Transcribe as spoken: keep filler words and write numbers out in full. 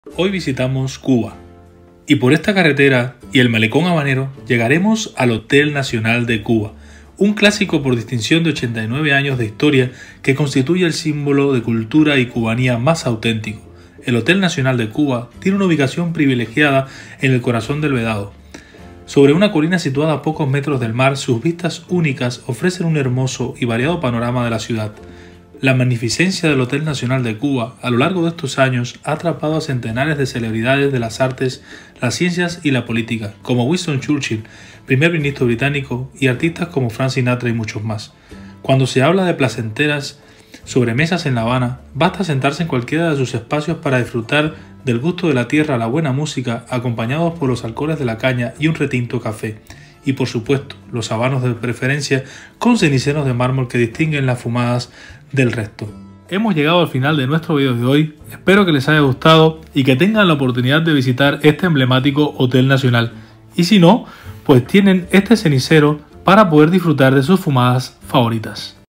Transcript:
Hoy visitamos Cuba y por esta carretera y el malecón habanero llegaremos al Hotel Nacional de Cuba, un clásico por distinción de ochenta y nueve años de historia que constituye el símbolo de cultura y cubanía más auténtico. El Hotel Nacional de Cuba tiene una ubicación privilegiada en el corazón del Vedado. Sobre una colina situada a pocos metros del mar, sus vistas únicas ofrecen un hermoso y variado panorama de la ciudad. La magnificencia del Hotel Nacional de Cuba a lo largo de estos años ha atrapado a centenares de celebridades de las artes, las ciencias y la política, como Winston Churchill, primer ministro británico, y artistas como Frank Sinatra y muchos más. Cuando se habla de placenteras sobremesas en La Habana, basta sentarse en cualquiera de sus espacios para disfrutar del gusto de la tierra, la buena música, acompañados por los alcoholes de la caña y un retinto café. Y por supuesto, los habanos de preferencia con ceniceros de mármol que distinguen las fumadas del resto. Hemos llegado al final de nuestro video de hoy, espero que les haya gustado y que tengan la oportunidad de visitar este emblemático Hotel Nacional. Y si no, pues tienen este cenicero para poder disfrutar de sus fumadas favoritas.